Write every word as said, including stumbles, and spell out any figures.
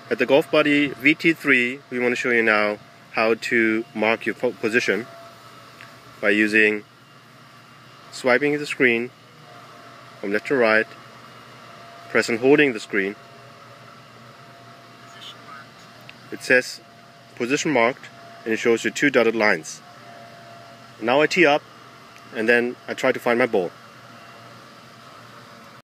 At the Golfbuddy V T three, we want to show you now how to mark your position by using swiping the screen from left to right, press and holding the screen. It says position marked and it shows you two dotted lines. Now I tee up and then I try to find my ball.